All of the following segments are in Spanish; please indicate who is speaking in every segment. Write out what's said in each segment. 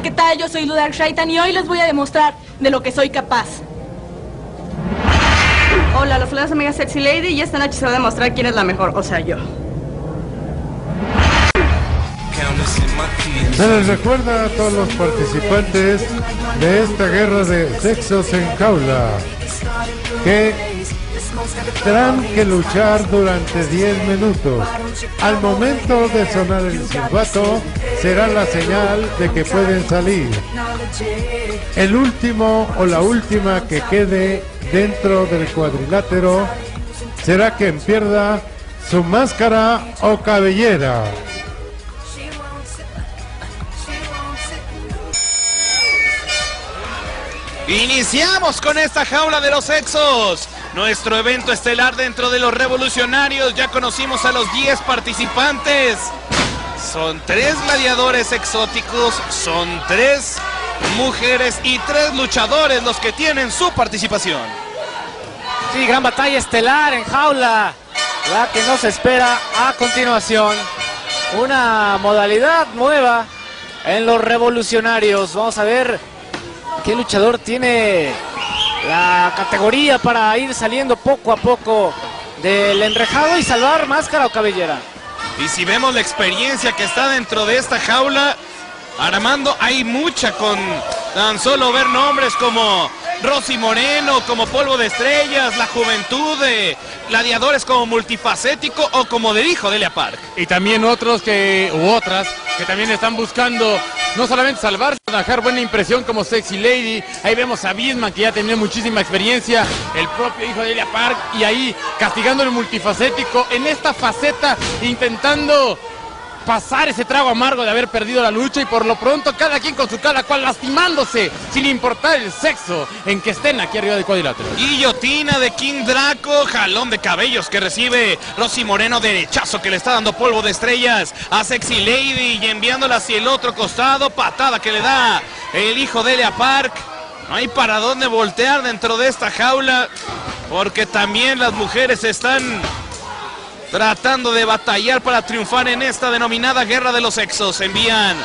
Speaker 1: ¿qué tal? Yo soy Ludark Shaitan y hoy les voy a demostrar de lo que soy capaz.
Speaker 2: Hola, los saludos amigas Sexy Lady y esta noche se va a demostrar quién es la mejor, o sea, yo.
Speaker 3: Se les recuerda a todos los participantes de esta guerra de sexos en jaula que tendrán que luchar durante 10 minutos. Al momento de sonar el silbato será la señal de que pueden salir. El último o la última que quede dentro del cuadrilátero será quien pierda su máscara o cabellera.
Speaker 4: Iniciamos con esta jaula de los sexos, nuestro evento estelar dentro de los revolucionarios. Ya conocimos a los 10 participantes. Son 3 gladiadores exóticos, son 3 mujeres y 3 luchadores los que tienen su participación.
Speaker 5: Sí, gran batalla estelar en jaula, la que nos espera a continuación. Una modalidad nueva en los revolucionarios. Vamos a ver qué luchador tiene la categoría para ir saliendo poco a poco del enrejado y salvar máscara o cabellera.
Speaker 4: Y si vemos la experiencia que está dentro de esta jaula, Armando, hay mucha, con tan solo ver nombres como Rosy Moreno, como Polvo de Estrellas, la juventud de gladiadores como Multifacético o como del hijo de Elia Park.
Speaker 6: Y también otras que también están buscando no solamente salvarse, sino dejar buena impresión como Sexy Lady. Ahí vemos a Bisman, que ya tenía muchísima experiencia, el propio hijo de Elia Park, y ahí castigando el Multifacético en esta faceta, intentando pasar ese trago amargo de haber perdido la lucha, y por lo pronto cada quien con su cada cual lastimándose sin importar el sexo en que estén aquí arriba del cuadrilátero.
Speaker 4: Guillotina de King Draco, jalón de cabellos que recibe Rosy Moreno, derechazo que le está dando Polvo de Estrellas a Sexy Lady y enviándola hacia el otro costado, patada que le da el hijo de Elia Park. No hay para dónde voltear dentro de esta jaula, porque también las mujeres están tratando de batallar para triunfar en esta denominada guerra de los sexos. Envían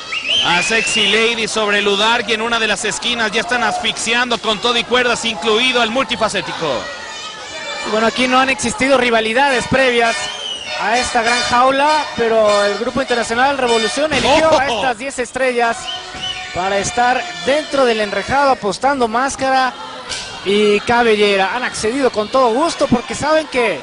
Speaker 4: a Sexy Lady sobre Ludark y en una de las esquinas ya están asfixiando con todo y cuerdas, incluido al Multifacético.
Speaker 5: Bueno, aquí no han existido rivalidades previas a esta gran jaula, pero el Grupo Internacional Revolución eligió a estas 10 estrellas para estar dentro del enrejado, apostando máscara y cabellera. Han accedido con todo gusto porque saben que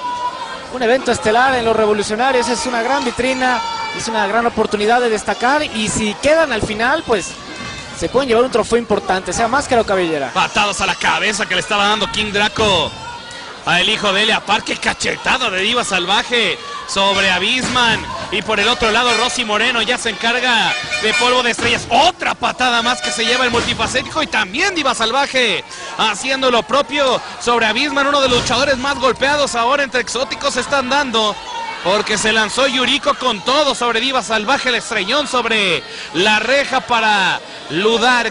Speaker 5: un evento estelar en los revolucionarios es una gran vitrina, es una gran oportunidad de destacar, y si quedan al final, pues se pueden llevar un trofeo importante, sea máscara o cabellera.
Speaker 4: Patadas a la cabeza que le estaba dando King Draco a el hijo de Elia Park. Qué cachetada de Diva Salvaje sobre Abisman. Y por el otro lado Rosy Moreno ya se encarga de Polvo de Estrellas. Otra patada más que se lleva el Multifacético, y también Diva Salvaje haciendo lo propio sobre Abisman. Uno de los luchadores más golpeados ahora entre exóticos se están dando, porque se lanzó Yuriko con todo sobre Diva Salvaje. El estrellón sobre la reja para Ludark.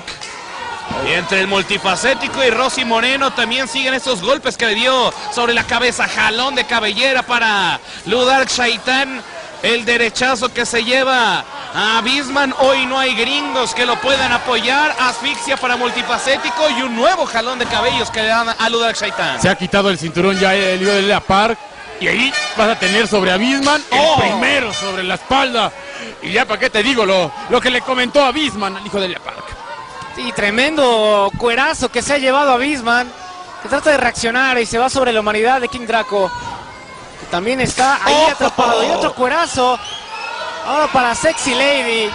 Speaker 4: Y entre el Multifacético y Rosy Moreno también siguen estos golpes que le dio sobre la cabeza. Jalón de cabellera para Ludark Shaitan. El derechazo que se lleva a Bisman. Hoy no hay gringos que lo puedan apoyar. Asfixia para Multifacético y un nuevo jalón de cabellos que le dan a Ludark Shaitan.
Speaker 6: Se ha quitado el cinturón ya el hijo de Elia Park, y ahí vas a tener sobre Abisman el primero sobre la espalda. Y ya para qué te digo lo que le comentó a Abisman al hijo de Elia Park.
Speaker 5: Sí, tremendo cuerazo que se ha llevado a Bisman, que trata de reaccionar y se va sobre la humanidad de King Draco, que también está ahí atrapado. Y otro cuerazo ahora para Sexy Lady.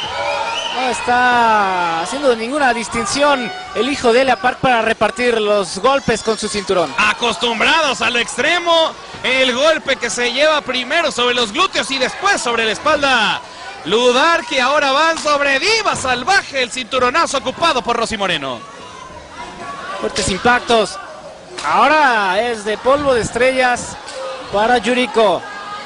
Speaker 5: No está haciendo ninguna distinción el hijo de Elia Park para repartir los golpes con su cinturón.
Speaker 4: Acostumbrados a lo extremo, el golpe que se lleva primero sobre los glúteos y después sobre la espalda. Ludark, que ahora van sobre Diva Salvaje, el cinturonazo ocupado por Rosy Moreno.
Speaker 5: Fuertes impactos. Ahora es de Polvo de Estrellas para Yuriko.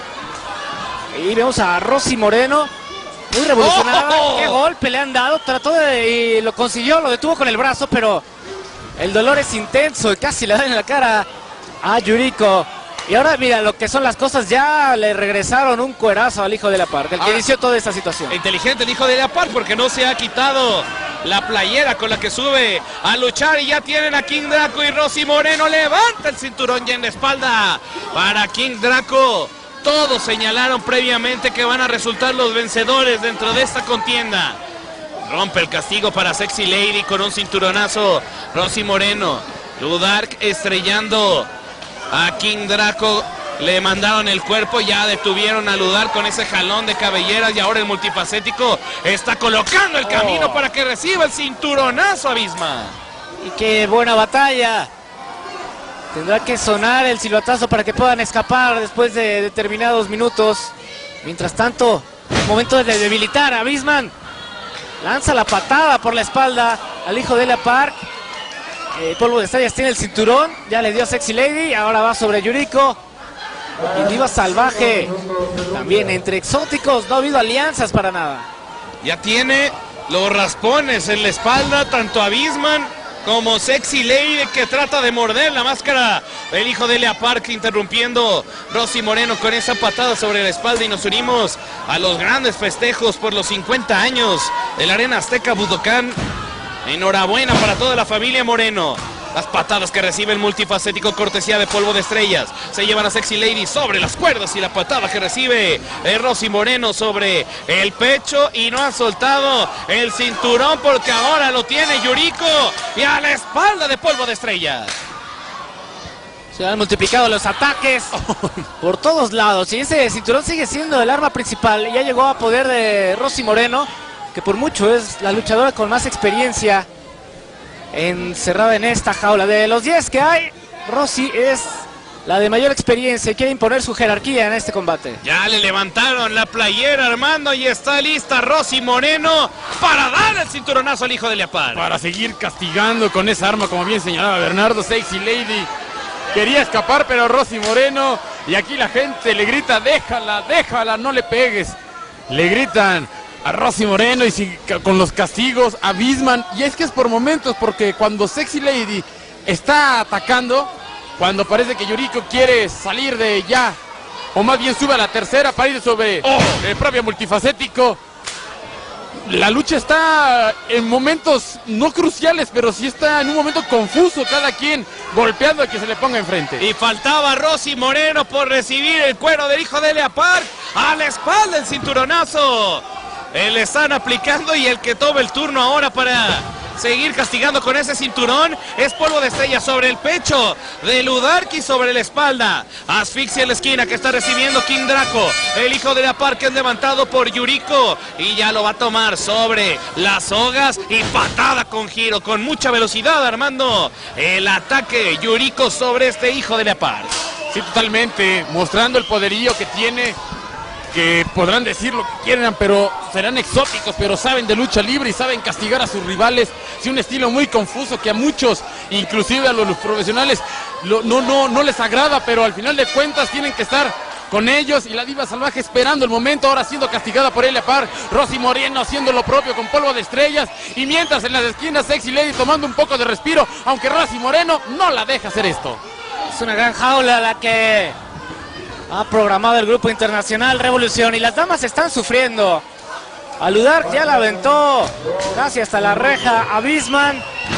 Speaker 5: Y vemos a Rosy Moreno, muy revolucionada. Qué golpe le han dado. Trató y lo consiguió, lo detuvo con el brazo, pero el dolor es intenso y casi le dan en la cara a Yuriko. Y ahora mira lo que son las cosas, ya le regresaron un cuerazo al hijo de la Park, el que inició toda esta situación.
Speaker 4: Inteligente el hijo de la Park porque no se ha quitado la playera con la que sube a luchar y ya tienen a King Draco y Rosy Moreno. Levanta el cinturón ya en la espalda para King Draco. Todos señalaron previamente que van a resultar los vencedores dentro de esta contienda. Rompe el castigo para Sexy Lady con un cinturonazo. Rosy Moreno, Ludark estrellando a King Draco. Le mandaron el cuerpo, ya detuvieron a Ludark con ese jalón de cabelleras y ahora el multifacético está colocando el camino para que reciba el cinturonazo a Bismarck.
Speaker 5: Y qué buena batalla. Tendrá que sonar el silbatazo para que puedan escapar después de determinados minutos. Mientras tanto, momento de debilitar a Bismarck. Lanza la patada por la espalda al hijo de la Park. Polvo de Estrellas tiene el cinturón, ya le dio a Sexy Lady, ahora va sobre Yuriko. Y Diva Salvaje, también entre exóticos, no ha habido alianzas para nada.
Speaker 4: Ya tiene los raspones en la espalda, tanto a Bismarck como Sexy Lady, que trata de morder la máscara del hijo de Lea Park, interrumpiendo Rosy Moreno con esa patada sobre la espalda. Y nos unimos a los grandes festejos por los 50 años de la Arena Azteca Budokan. Enhorabuena para toda la familia Moreno. Las patadas que recibe el multifacético, cortesía de Polvo de Estrellas, se llevan a Sexy Lady sobre las cuerdas, y la patada que recibe Rosy Moreno sobre el pecho, y no ha soltado el cinturón porque ahora lo tiene Yuriko, y a la espalda de Polvo de Estrellas.
Speaker 5: Se han multiplicado los ataques por todos lados, y ese cinturón sigue siendo el arma principal. Ya llegó a poder de Rosy Moreno, que por mucho es la luchadora con más experiencia encerrada en esta jaula. De los 10 que hay, Rosy es la de mayor experiencia y quiere imponer su jerarquía en este combate.
Speaker 4: Ya le levantaron la playera, Armando, y está lista Rosy Moreno para dar el cinturonazo al hijo de Lea Park.
Speaker 6: Para seguir castigando con esa arma, como bien señalaba Bernardo. Sexy Lady quería escapar, pero Rosy Moreno, y aquí la gente le grita: déjala, déjala, no le pegues. Le gritan a Rosy Moreno, y con los castigos a Bismarck. Y es que es por momentos, porque cuando Sexy Lady está atacando, cuando parece que Yuriko quiere salir de ya, o más bien sube a la tercera para ir sobre el propio multifacético, la lucha está en momentos no cruciales, pero sí está en un momento confuso, cada quien golpeando a quien se le ponga enfrente.
Speaker 4: Y faltaba Rosy Moreno por recibir el cuero del hijo de Lea Park. A la espalda el cinturonazo. Le están aplicando, y el que toma el turno ahora para seguir castigando con ese cinturón es Polvo de Estrella sobre el pecho de Ludark y sobre la espalda. Asfixia en la esquina que está recibiendo King Draco. El hijo de Lea Park es levantado por Yuriko y ya lo va a tomar sobre las sogas, y patada con giro, con mucha velocidad, Armando. El ataque Yuriko sobre este hijo de Lea Park.
Speaker 6: Sí, totalmente, mostrando el poderío que tiene, que podrán decir lo que quieran, pero serán exóticos, pero saben de lucha libre y saben castigar a sus rivales. Sí, un estilo muy confuso que a muchos, inclusive a los profesionales, no les agrada, pero al final de cuentas tienen que estar con ellos. Y la Diva Salvaje esperando el momento, ahora siendo castigada por Lea Park. Rosy Moreno haciendo lo propio con Polvo de Estrellas, y mientras en las esquinas Sexy Lady tomando un poco de respiro, aunque Rosy Moreno no la deja hacer esto.
Speaker 5: Es una gran jaula la que ha programado el Grupo Internacional Revolución, y las damas están sufriendo. A Ludark ya la aventó casi hasta la reja a Bismarck.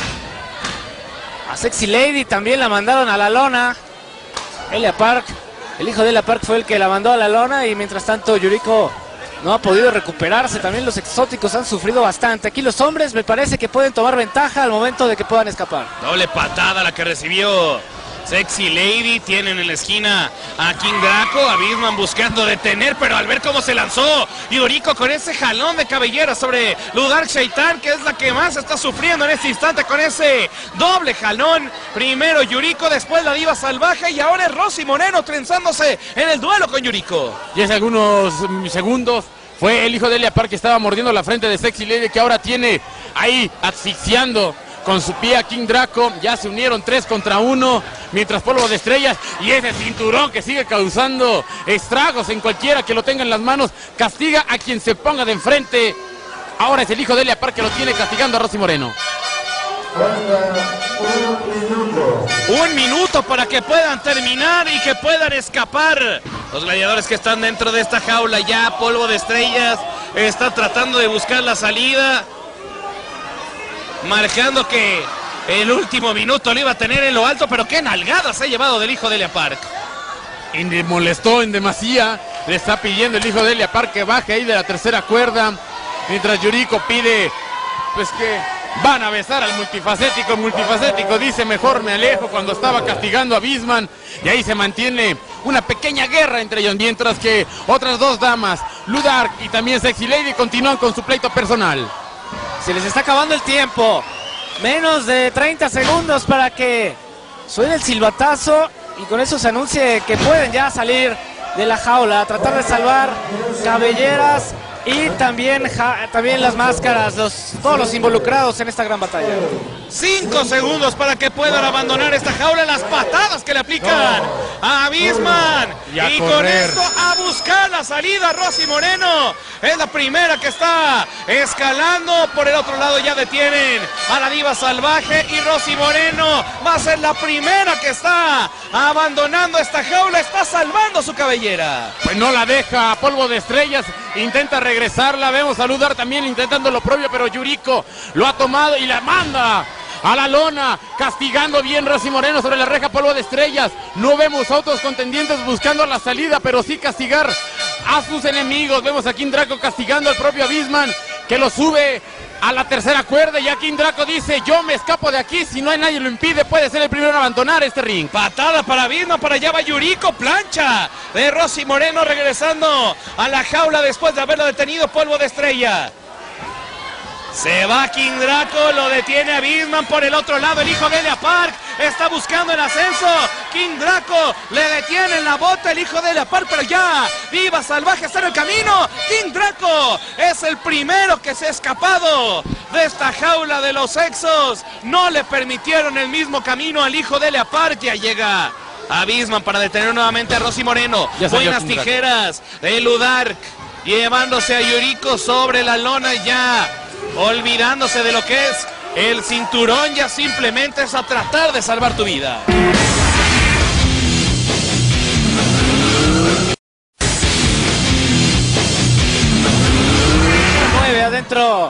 Speaker 5: A Sexy Lady también la mandaron a la lona. Lea Park, el hijo de Lea Park, fue el que la mandó a la lona, y mientras tanto Yuriko no ha podido recuperarse. También los exóticos han sufrido bastante. Aquí los hombres me parece que pueden tomar ventaja al momento de que puedan escapar.
Speaker 4: Doble patada la que recibió Sexy Lady. Tienen en la esquina a King Draco, a Bismarck buscando detener, pero al ver cómo se lanzó Yuriko con ese jalón de cabellera sobre Ludark Shaitan, que es la que más está sufriendo en este instante con ese doble jalón. Primero Yuriko, después la Diva Salvaje, y ahora es Rosy Moreno trenzándose en el duelo con Yuriko.
Speaker 6: Y hace algunos segundos fue el hijo de Lea Park que estaba mordiendo la frente de Sexy Lady, que ahora tiene ahí asfixiando con su pie a King Draco. Ya se unieron 3 contra 1, mientras Polvo de Estrellas, y ese cinturón que sigue causando estragos en cualquiera que lo tenga en las manos, castiga a quien se ponga de enfrente. Ahora es el hijo de Lea Park que lo tiene castigando a Rosy Moreno.
Speaker 4: Un minuto para que puedan terminar y que puedan escapar. Los gladiadores que están dentro de esta jaula ya, Polvo de Estrellas está tratando de buscar la salida, marcando que el último minuto lo iba a tener en lo alto, pero qué nalgadas ha llevado del hijo de Elia Park.
Speaker 6: Y le molestó en demasía, le está pidiendo el hijo de Elia Park que baje ahí de la tercera cuerda, mientras Yuriko pide pues que van a besar al multifacético. El multifacético dice mejor me alejo, cuando estaba castigando a Bisman, y ahí se mantiene una pequeña guerra entre ellos, mientras que otras dos damas, Ludark y también Sexy Lady, continúan con su pleito personal.
Speaker 5: Se les está acabando el tiempo, menos de 30 segundos para que suene el silbatazo y con eso se anuncie que pueden ya salir de la jaula, a tratar de salvar cabelleras y también las máscaras, todos los involucrados en esta gran batalla.
Speaker 4: 5 segundos para que puedan abandonar esta jaula. Las patadas que le aplican a Bisman. Y con esto a buscar la salida. Rosy Moreno es la primera que está escalando. Por el otro lado ya detienen a la Diva Salvaje. Y Rosy Moreno va a ser la primera que está abandonando esta jaula. Está salvando su cabellera.
Speaker 6: Pues no la deja a Polvo de Estrellas. Intenta regresarla. Vemos a Ludar también intentando lo propio, pero Yuriko lo ha tomado y la manda a la lona, castigando bien Rosy Moreno sobre la reja. Polvo de Estrellas. No vemos a otros contendientes buscando la salida, pero sí castigar a sus enemigos. Vemos a King Draco castigando al propio Bisman, que lo sube a la tercera cuerda. Y aquí Draco dice: yo me escapo de aquí, si no hay nadie lo impide, puede ser el primero en abandonar este ring.
Speaker 4: Patada para Bisman, para allá va Yuriko, plancha de Rosy Moreno regresando a la jaula después de haberlo detenido Polvo de Estrella. Se va King Draco, lo detiene a Bisman. Por el otro lado el hijo de Elia Park está buscando el ascenso. King Draco le detiene en la bota el hijo de Elia Park, pero ya Diva Salvaje está en el camino. King Draco es el primero que se ha escapado de esta jaula de los sexos. No le permitieron el mismo camino al hijo de Elia Park. Ya llega a Bisman para detener nuevamente a Rosy Moreno. Buenas tijeras de Ludark, llevándose a Yuriko sobre la lona, ya olvidándose de lo que es el cinturón. Ya simplemente es a tratar de salvar tu vida.
Speaker 5: Adentro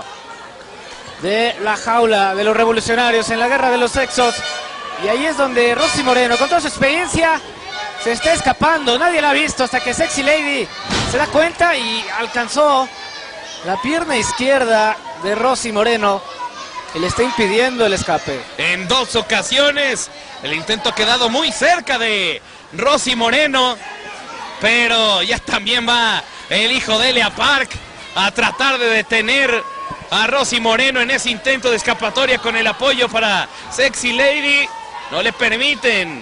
Speaker 5: de la jaula de los revolucionarios en la guerra de los sexos, y ahí es donde Rosy Moreno, con toda su experiencia, se está escapando. Nadie la ha visto hasta que Sexy Lady se da cuenta y alcanzó la pierna izquierda de Rosy Moreno y le está impidiendo el escape.
Speaker 4: En 2 ocasiones el intento ha quedado muy cerca de Rosy Moreno, pero ya también va el hijo de Elia Park a tratar de detener a Rosy Moreno en ese intento de escapatoria con el apoyo para Sexy Lady. No le permiten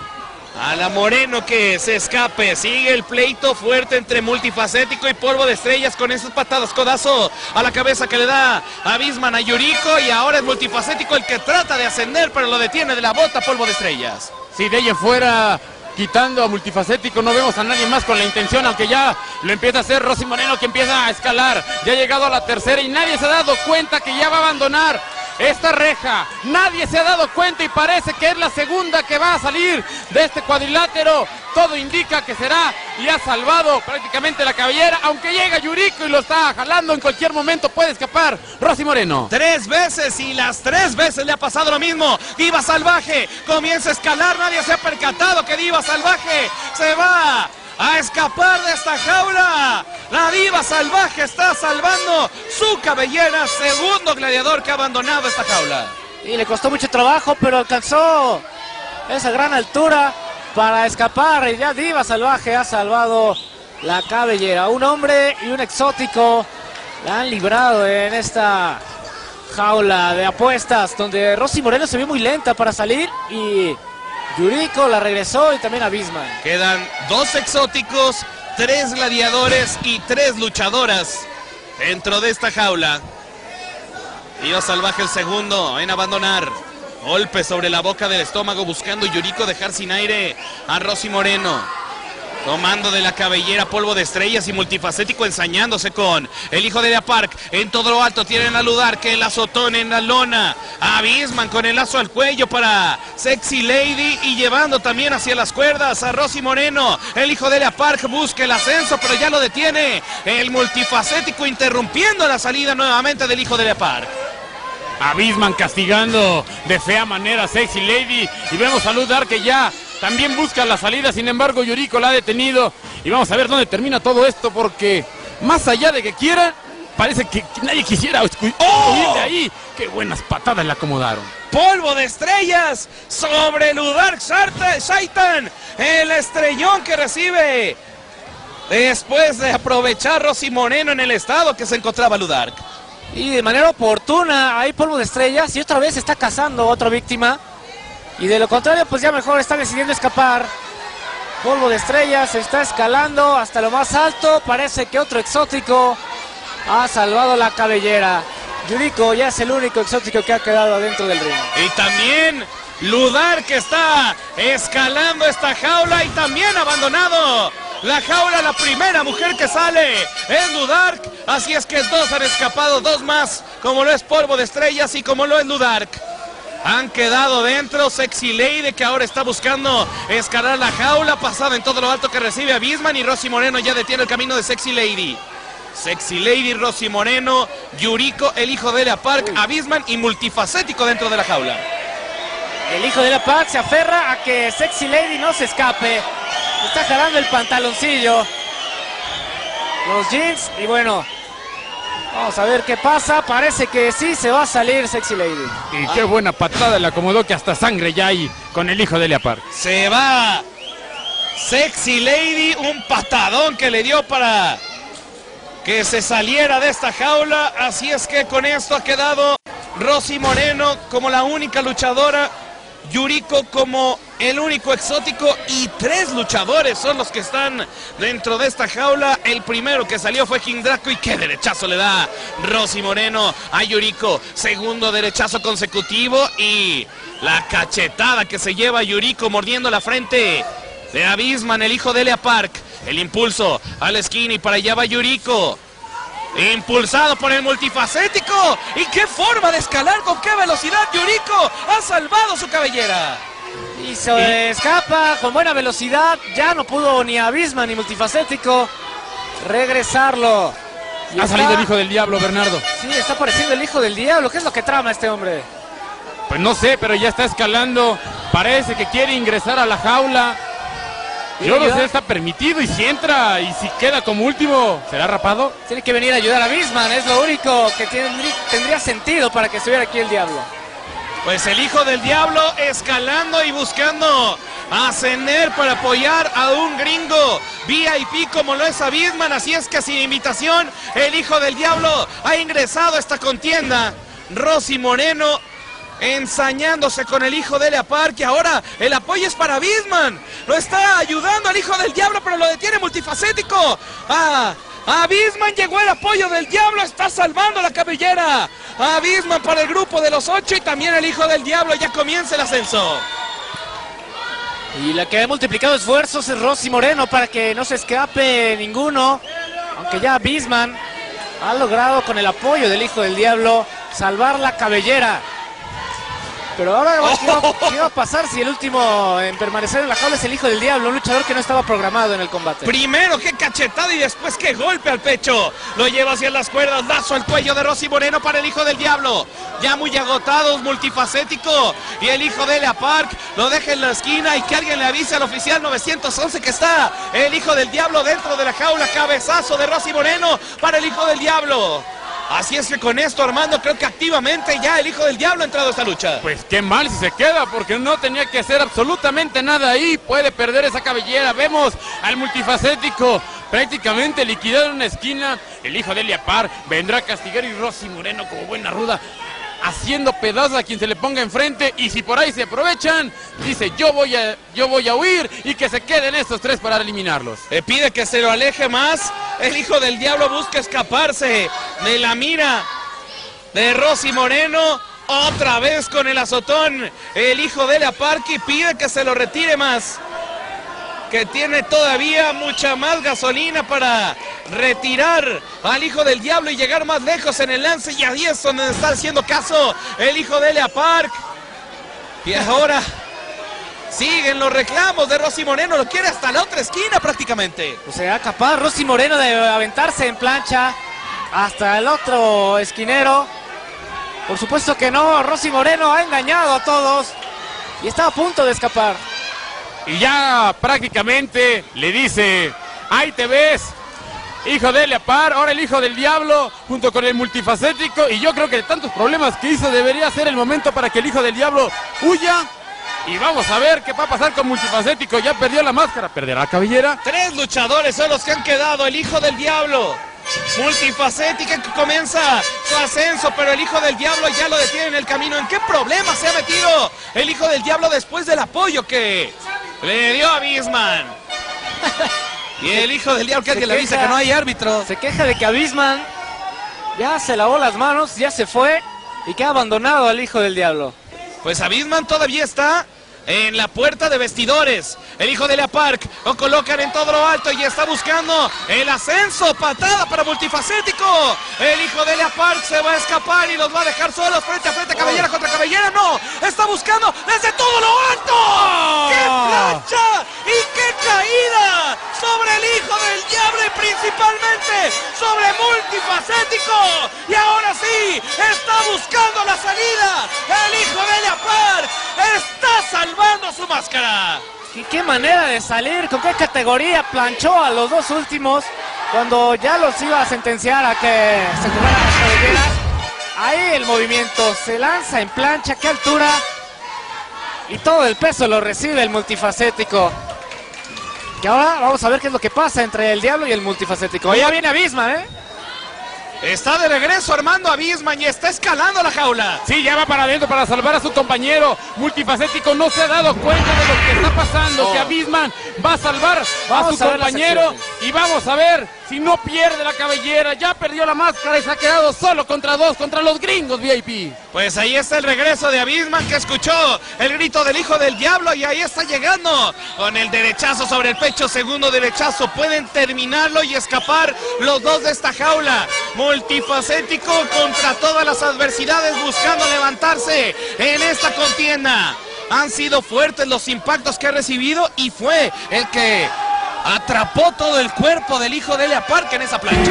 Speaker 4: a la Moreno que se escape. Sigue el pleito fuerte entre Multifacético y Polvo de Estrellas con esas patadas, codazo a la cabeza que le da a Bisman a Yuriko, y ahora es Multifacético el que trata de ascender, pero lo detiene de la bota Polvo de Estrellas.
Speaker 6: Si de ella fuera quitando a Multifacético, no vemos a nadie más con la intención, aunque ya lo empieza a hacer Rosy Moreno, que empieza a escalar. Ya ha llegado a la tercera y nadie se ha dado cuenta que ya va a abandonar esta reja. Nadie se ha dado cuenta y parece que es la segunda que va a salir de este cuadrilátero. Todo indica que será, y ha salvado prácticamente la cabellera, aunque llega Yuriko y lo está jalando. En cualquier momento puede escapar Rosy Moreno.
Speaker 4: 3 veces y las 3 veces le ha pasado lo mismo. Diva Salvaje comienza a escalar, nadie se ha percatado que Diva Salvaje se va a escapar de esta jaula. La Diva Salvaje está salvando su cabellera. Segundo gladiador que ha abandonado esta jaula.
Speaker 5: Y le costó mucho trabajo, pero alcanzó esa gran altura para escapar. Y ya Diva Salvaje ha salvado la cabellera. Un hombre y un exótico la han librado en esta jaula de apuestas, donde Rosy Moreno se vio muy lenta para salir y Yuriko la regresó, y también a Bisman.
Speaker 4: Quedan 2 exóticos, 3 gladiadores y 3 luchadoras dentro de esta jaula. Diva Salvaje el segundo en abandonar. Golpe sobre la boca del estómago buscando Yuriko dejar sin aire a Rosy Moreno. Tomando de la cabellera polvo de estrellas y multifacético, ensañándose con el hijo de Elia Park. En todo lo alto tienen a Ludark, el azotón en la lona. A Beastman con el lazo al cuello para Sexy Lady y llevando también hacia las cuerdas a Rosy Moreno. El hijo de Elia Park busca el ascenso, pero ya lo detiene el multifacético, interrumpiendo la salida nuevamente del hijo de Elia Park.
Speaker 6: A Beastman castigando de fea manera a Sexy Lady. Y vemos a Ludark que ya también busca la salida, sin embargo Yuriko la ha detenido. Y vamos a ver dónde termina todo esto, porque más allá de que quieran, parece que nadie quisiera huir de ahí. Qué buenas patadas le acomodaron.
Speaker 4: Polvo de estrellas sobre Ludark Saitan. El estrellón que recibe después de aprovechar Rosy Moreno en el estado que se encontraba Ludark.
Speaker 5: Y de manera oportuna hay polvo de estrellas y otra vez está cazando otra víctima. Y de lo contrario, pues ya mejor está decidiendo escapar. Polvo de estrellas se está escalando hasta lo más alto. Parece que otro exótico ha salvado la cabellera. Yuriko ya es el único exótico que ha quedado adentro del ring.
Speaker 4: Y también Ludark que está escalando esta jaula y también abandonado la jaula. La primera mujer que sale es Ludark. Así es que dos han escapado, dos más, como lo es Polvo de Estrellas y como lo es Ludark. Han quedado dentro. Sexy Lady que ahora está buscando escalar la jaula, pasada en todo lo alto que recibe a Beastman, y Rosy Moreno ya detiene el camino de Sexy Lady. Sexy Lady, Rosy Moreno, Yuriko, el hijo de Elia Park, a Beastman y multifacético dentro de la jaula.
Speaker 5: El hijo de Elia Park se aferra a que Sexy Lady no se escape. Está jalando el pantaloncillo, los jeans, y bueno, vamos a ver qué pasa. Parece que sí se va a salir Sexy Lady.
Speaker 6: Y qué buena patada le acomodó, que hasta sangre ya hay con el hijo de Elia Park.
Speaker 4: Se va Sexy Lady, un patadón que le dio para que se saliera de esta jaula. Así es que con esto ha quedado Rosy Moreno como la única luchadora, Yuriko como el único exótico, y tres luchadores son los que están dentro de esta jaula. El primero que salió fue King Draco, y qué derechazo le da Rosy Moreno a Yuriko. Segundo derechazo consecutivo y la cachetada que se lleva Yuriko mordiendo la frente de Beastman, el hijo de Elia Park. El impulso a la esquina y para allá va Yuriko. Impulsado por el multifacético. Y qué forma de escalar, con qué velocidad Yuriko ha salvado su cabellera.
Speaker 5: Y se escapa con buena velocidad. Ya no pudo ni a Beastman ni multifacético regresarlo. Y
Speaker 6: ha salido el hijo del diablo, Bernardo.
Speaker 5: Sí, está apareciendo el hijo del diablo. ¿Qué es lo que trama este hombre?
Speaker 6: Pues no sé, pero ya está escalando. Parece que quiere ingresar a la jaula. Yo no sé, está permitido, y si entra y si queda como último, ¿será rapado?
Speaker 5: Tiene que venir a ayudar a Beastman, es lo único que tendría sentido para que estuviera aquí el diablo.
Speaker 4: Pues el hijo del diablo escalando y buscando ascender para apoyar a un gringo VIP como lo es a Beastman. Así es que sin invitación el hijo del diablo ha ingresado a esta contienda. Rosy Moreno ensañándose con el hijo de Elia Park, y ahora el apoyo es para Beastman. Lo está ayudando al hijo del diablo, pero lo detiene multifacético. A Beastman llegó el apoyo del diablo, está salvando la cabellera. A Beastman para el grupo de los 8, y también el hijo del diablo ya comienza el ascenso.
Speaker 5: Y la que ha multiplicado esfuerzos es Rosy Moreno para que no se escape ninguno, aunque ya Beastman ha logrado con el apoyo del hijo del diablo salvar la cabellera. Pero ahora, ¿qué va a pasar si el último en permanecer en la jaula es el hijo del diablo, un luchador que no estaba programado en el combate?
Speaker 4: Primero qué cachetada y después qué golpe al pecho. Lo lleva hacia las cuerdas, lazo al cuello de Rosy Moreno para el hijo del diablo. Ya muy agotados, multifacético, y el hijo de Elia Park lo deja en la esquina, y que alguien le avise al oficial 911 que está el hijo del diablo dentro de la jaula. Cabezazo de Rosy Moreno para el hijo del diablo. Así es que con esto, Armando, creo que activamente ya el hijo del diablo ha entrado a esta lucha.
Speaker 6: Pues qué mal si se queda, porque no tenía que hacer absolutamente nada ahí. Puede perder esa cabellera. Vemos al multifacético prácticamente liquidado en una esquina. El hijo de Elia Park vendrá a castigar, y Rosy Moreno como buena ruda haciendo pedazos a quien se le ponga enfrente. Y si por ahí se aprovechan, dice yo voy a huir, y que se queden estos tres para eliminarlos.
Speaker 4: Pide que se lo aleje más. El hijo del diablo busca escaparse de la mira de Rosy Moreno. Otra vez con el azotón el hijo de Elia Park, y pide que se lo retire más. que tiene todavía mucha más gasolina para retirar al hijo del diablo y llegar más lejos en el lance, y ahí es donde está haciendo caso el hijo de Elia Park. Y ahora siguen los reclamos de Rosy Moreno, lo quiere hasta la otra esquina prácticamente.
Speaker 5: O sea, capaz Rosy Moreno de aventarse en plancha hasta el otro esquinero. Por supuesto que no, Rosy Moreno ha engañado a todos y está a punto de escapar.
Speaker 6: Y ya prácticamente le dice, ahí te ves, hijo de Elia Park, ahora el hijo del diablo junto con el multifacético, y yo creo que de tantos problemas que hizo debería ser el momento para que el hijo del diablo huya. Y vamos a ver qué va a pasar con multifacético, ya perdió la máscara, perderá la cabellera.
Speaker 4: 3 luchadores son los que han quedado, el hijo del diablo, multifacético que comienza su ascenso, pero el hijo del diablo ya lo detiene en el camino. ¿En qué problema se ha metido el hijo del diablo después del apoyo que le dio a Bisman? Y el hijo del diablo que le avisa que no hay árbitro.
Speaker 5: Se queja de que a Bisman ya se lavó las manos, ya se fue y que ha abandonado al hijo del diablo.
Speaker 4: Pues a Bisman todavía está en la puerta de vestidores. El hijo de Elia Park lo colocan en todo lo alto y está buscando el ascenso. Patada para multifacético. El hijo de Elia Park se va a escapar y los va a dejar solos frente a frente. Cabellera contra cabellera. No, está buscando desde todo lo alto. ¡Qué plancha! ¡Y qué caída! Sobre el hijo del diablo y principalmente sobre multifacético. Y ahora sí, está buscando la salida. El hijo de Elia Park está salvando su máscara.
Speaker 5: ¿Y qué manera de salir? ¿Con qué categoría planchó a los dos últimos cuando ya los iba a sentenciar a que se jugaran las cabelleras? Ahí el movimiento, se lanza en plancha, qué altura, y todo el peso lo recibe el multifacético. Que ahora vamos a ver qué es lo que pasa entre el diablo y el multifacético. Ya viene Bisman,
Speaker 4: Está de regreso Armando a Bisman y está escalando la jaula.
Speaker 6: Sí, ya va para adentro para salvar a su compañero. Multifacético no se ha dado cuenta de lo que está pasando, que a Bisman va a salvar a su compañero. Y vamos a ver si no pierde la cabellera. Ya perdió la máscara y se ha quedado solo contra 2, contra los gringos VIP.
Speaker 4: Pues ahí está el regreso de Bisman, que escuchó el grito del hijo del diablo y ahí está llegando con el derechazo sobre el pecho. Segundo derechazo, pueden terminarlo y escapar los dos de esta jaula. Multifacético contra todas las adversidades buscando levantarse en esta contienda. Han sido fuertes los impactos que ha recibido y fue el que atrapó todo el cuerpo del hijo de Elia Park en esa plancha.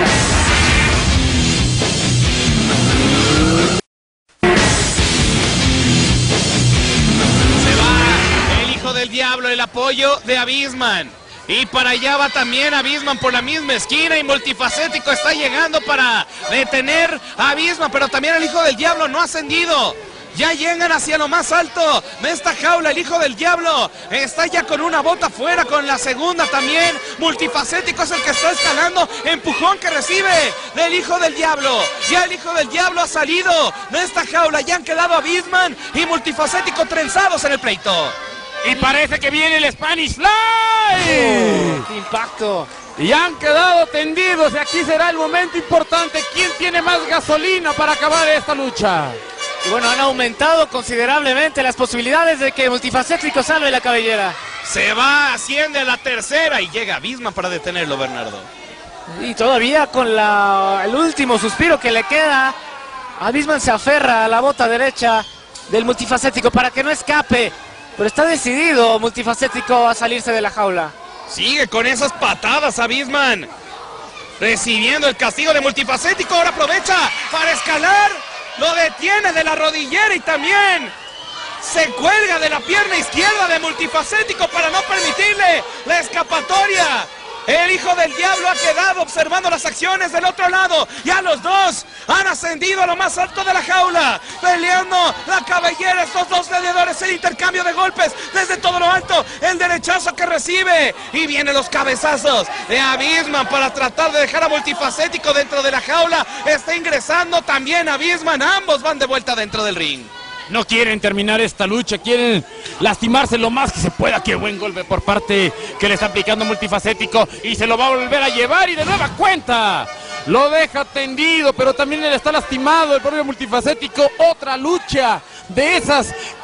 Speaker 4: Se va el hijo del diablo, el apoyo de Bisman. Y para allá va también a Bisman por la misma esquina y multifacético está llegando para detener a Bisman, pero también el hijo del diablo no ha ascendido. Ya llegan hacia lo más alto de esta jaula. El hijo del diablo está ya con una bota fuera, con la segunda también. Multifacético es el que está escalando. Empujón que recibe del hijo del diablo. Ya el hijo del diablo ha salido de esta jaula. Ya han quedado a Bisman y multifacético trenzados en el pleito.
Speaker 6: Y parece que viene el Spanish Fly.
Speaker 5: ¡Qué impacto!
Speaker 6: Y han quedado tendidos y aquí será el momento importante. ¿Quién tiene más gasolina para acabar esta lucha?
Speaker 5: Y bueno, han aumentado considerablemente las posibilidades de que multifacético salve la cabellera.
Speaker 4: Se va, asciende a la tercera y llega Bisman para detenerlo, Bernardo.
Speaker 5: Y todavía con el último suspiro que le queda, a Bisman se aferra a la bota derecha del multifacético para que no escape. Pero está decidido multifacético a salirse de la jaula.
Speaker 4: Sigue con esas patadas a Bisman. Recibiendo el castigo de multifacético. Ahora aprovecha para escalar. Lo detiene de la rodillera y también se cuelga de la pierna izquierda de multifacético para no permitirle la escapatoria. El hijo del diablo ha quedado observando las acciones del otro lado. Ya los dos han ascendido a lo más alto de la jaula, peleando la cabellera. Estos dos gladiadores, el intercambio de golpes desde todo lo alto. El derechazo que recibe y vienen los cabezazos de Bisman para tratar de dejar a multifacético dentro de la jaula. Está ingresando también a Bisman. Ambos van de vuelta dentro del ring.
Speaker 6: No quieren terminar esta lucha, quieren lastimarse lo más que se pueda. Qué buen golpe por parte que le está aplicando multifacético y se lo va a volver a llevar y de nueva cuenta lo deja tendido, pero también él está lastimado el propio multifacético. Otra lucha de esas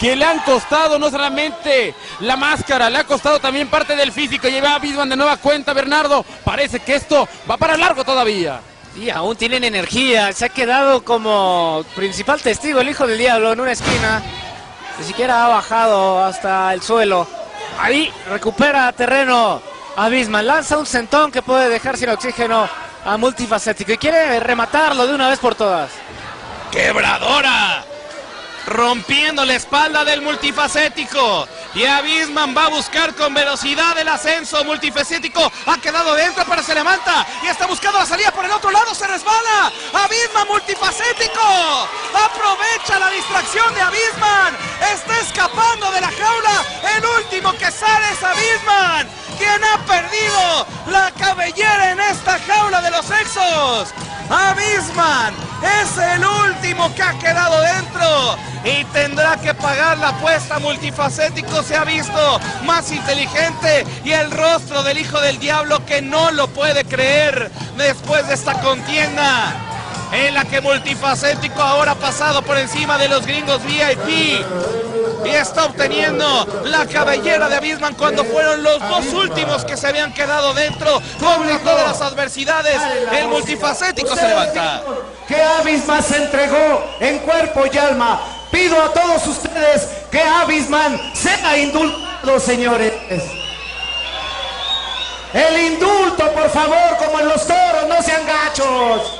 Speaker 6: que le han costado no solamente la máscara, le ha costado también parte del físico. Lleva a Bisman de nueva cuenta, Bernardo. Parece que esto va para largo todavía.
Speaker 5: Y aún tienen energía, se ha quedado como principal testigo el Hijo del Diablo en una esquina. Ni siquiera ha bajado hasta el suelo. Ahí recupera terreno a Bisman, lanza un sentón que puede dejar sin oxígeno a Multifacético y quiere rematarlo de una vez por todas.
Speaker 4: ¡Quebradora! Rompiendo la espalda del Multifacético. Y a Bisman va a buscar con velocidad el ascenso. Multifacético ha quedado dentro, pero se levanta y está buscando la salida por el otro lado. Se resbala. Bisman, Multifacético. Aprovecha la distracción de Bisman. Está escapando de la jaula. El último que sale es Bisman, quien ha perdido la cabellera en esta jaula de los Exos. Bisman es el último que ha quedado dentro y tendrá que pagar la apuesta. Multifacético se ha visto más inteligente y el rostro del Hijo del Diablo que no lo puede creer después de esta contienda en la que Multifacético ahora ha pasado por encima de los gringos VIP y está obteniendo la cabellera de Bisman cuando fueron los dos últimos que se habían quedado dentro con todas las adversidades. El Multifacético se levanta.
Speaker 7: Que Bisman se entregó en cuerpo y alma. Pido a todos ustedes que Bisman sea indultado, señores. El indulto, por favor, como en los toros, no sean gachos.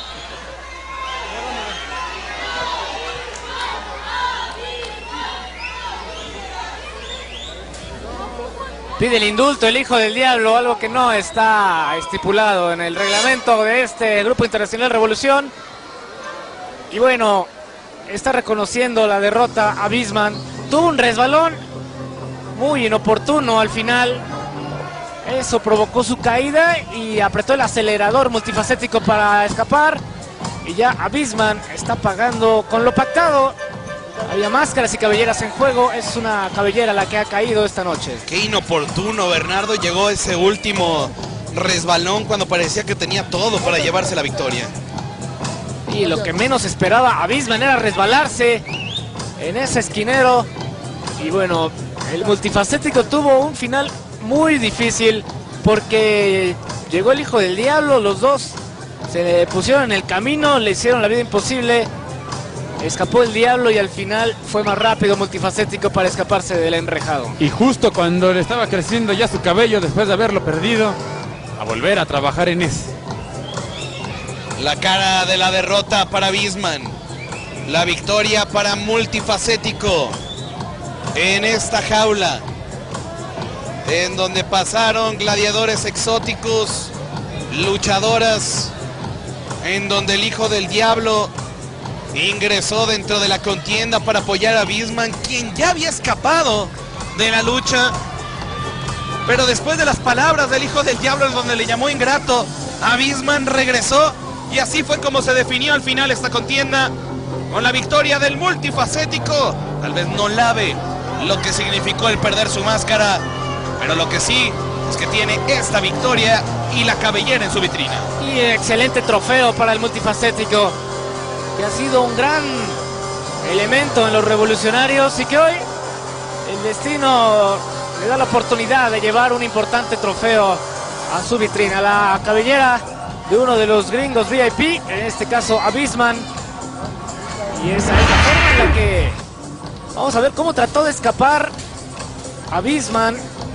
Speaker 5: Pide el indulto el Hijo del Diablo, algo que no está estipulado en el reglamento de este Grupo Internacional Revolución. Y bueno, está reconociendo la derrota a Bisman. Tuvo un resbalón muy inoportuno al final. Eso provocó su caída y apretó el acelerador Multifacético para escapar. Y ya Bisman está pagando con lo pactado. Había máscaras y cabelleras en juego. Es una cabellera la que ha caído esta noche.
Speaker 4: Qué inoportuno, Bernardo. Llegó ese último resbalón cuando parecía que tenía todo para llevarse la victoria.
Speaker 5: Y lo que menos esperaba Bisman era resbalarse en ese esquinero. Y bueno, el Multifacético tuvo un final muy difícil porque llegó el Hijo del Diablo. Los dos se le pusieron en el camino, le hicieron la vida imposible. Escapó el Diablo y al final fue más rápido Multifacético para escaparse del enrejado.
Speaker 6: Y justo cuando le estaba creciendo ya su cabello después de haberlo perdido, a volver a trabajar en ese.
Speaker 4: La cara de la derrota para Bisman. La victoria para Multifacético en esta jaula, en donde pasaron gladiadores exóticos, luchadoras, en donde el Hijo del Diablo ingresó dentro de la contienda para apoyar a Bisman, quien ya había escapado de la lucha. Pero después de las palabras del Hijo del Diablo, en donde le llamó ingrato, a Bisman regresó. Y así fue como se definió al final esta contienda, con la victoria del Multifacético. Tal vez no lave lo que significó el perder su máscara, pero lo que sí es que tiene esta victoria y la cabellera en su vitrina.
Speaker 5: Y excelente trofeo para el Multifacético, que ha sido un gran elemento en los revolucionarios y que hoy el destino le da la oportunidad de llevar un importante trofeo a su vitrina. La cabellera de uno de los gringos VIP, en este caso a Bisman. Y esa es la forma en la que vamos a ver cómo trató de escapar a Bisman.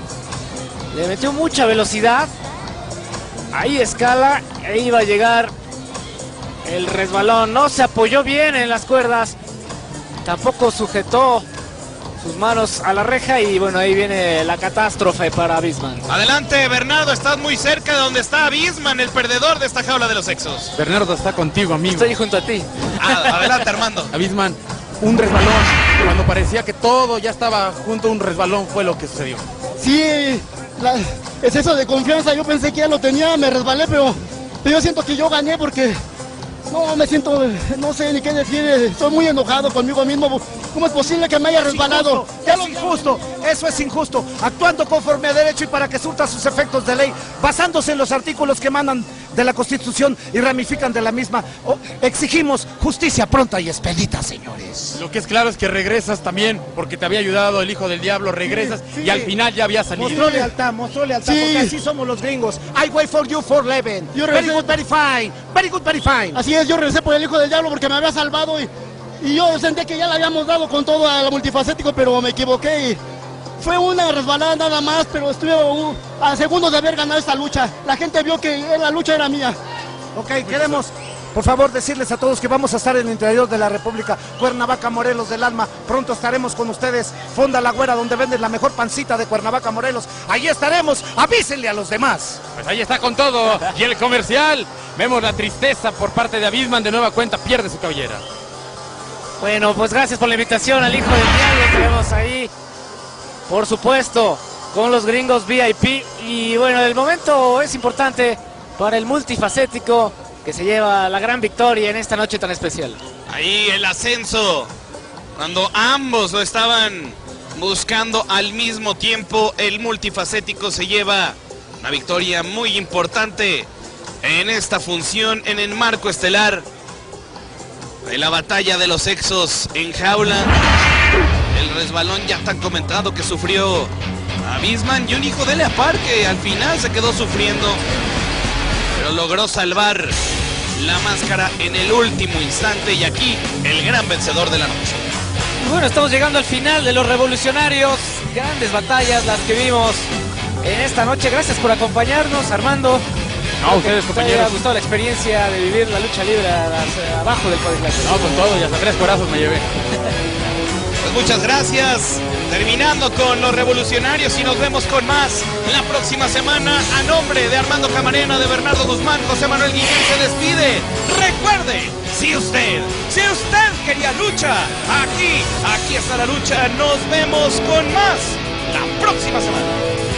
Speaker 5: Le metió mucha velocidad. Ahí escala e iba a llegar el resbalón. No se apoyó bien en las cuerdas. Tampoco sujetó sus manos a la reja y bueno, ahí viene la catástrofe para Bisman.
Speaker 4: Adelante, Bernardo, estás muy cerca de donde está Bisman, el perdedor de esta jaula de los Exos.
Speaker 6: Bernardo está contigo, amigo.
Speaker 5: Estoy junto a ti.
Speaker 4: Adelante, Armando.
Speaker 6: A Bisman, un resbalón. Cuando parecía que todo ya estaba junto a un resbalón fue lo que sucedió.
Speaker 8: Sí, exceso de confianza, yo pensé que ya lo tenía, me resbalé, pero yo siento que yo gané porque no me siento, no sé ni qué decir, estoy muy enojado conmigo mismo. ¿Cómo es posible que me haya resbalado?
Speaker 9: Es injusto, eso es injusto. Actuando conforme a derecho y para que surta sus efectos de ley, basándose en los artículos que emanan de la Constitución y ramifican de la misma. Exigimos justicia pronta y expedita, señores.
Speaker 6: Lo que es claro es que regresas también, porque te había ayudado el hijo del diablo, regresas y al final ya había salido.
Speaker 9: Mostró lealtad, porque así somos los gringos. I wait for you for 11. Very good, very fine. Very good, very fine.
Speaker 8: Así es, yo regresé por el hijo del diablo porque me había salvado y yo sentí que ya le habíamos dado con todo a la multifacético, pero me equivoqué y fue una resbalada nada más, pero estuve a segundos de haber ganado esta lucha. La gente vio que la lucha era mía.
Speaker 9: Ok, queremos, por favor, decirles a todos que vamos a estar en el interior de la República, Cuernavaca, Morelos del Alma. Pronto estaremos con ustedes, Fonda La Güera, donde venden la mejor pancita de Cuernavaca, Morelos. Allí estaremos, avísenle a los demás.
Speaker 6: Pues ahí está con todo. Y el comercial, vemos la tristeza por parte de Abisman, de nueva cuenta pierde su cabellera.
Speaker 5: Bueno, pues gracias por la invitación al hijo del diablo. Tenemos ahí, por supuesto, con los gringos VIP. Y bueno, el momento es importante para el multifacético que se lleva la gran victoria en esta noche tan especial.
Speaker 4: Ahí el ascenso, cuando ambos lo estaban buscando al mismo tiempo, el multifacético se lleva una victoria muy importante en esta función, en el marco estelar de la batalla de los sexos en jaula. El resbalón ya tan comentado que sufrió Abisman y un hijo de Leapar que al final se quedó sufriendo, pero logró salvar la máscara en el último instante y aquí el gran vencedor de la noche.
Speaker 5: Bueno, estamos llegando al final de los revolucionarios. Grandes batallas las que vimos en esta noche. Gracias por acompañarnos, Armando.
Speaker 6: No, ustedes, compañeros.
Speaker 5: ¿Te ha gustado la experiencia de vivir la lucha libre abajo del cuadrilátero?
Speaker 6: No, con todo, y hasta 3 corazos me llevé.
Speaker 4: Pues muchas gracias. Terminando con los revolucionarios y nos vemos con más la próxima semana. A nombre de Armando Camarena, de Bernardo Guzmán, José Manuel Guillén se despide. Recuerde, si usted quería lucha, aquí está la lucha. Nos vemos con más la próxima semana.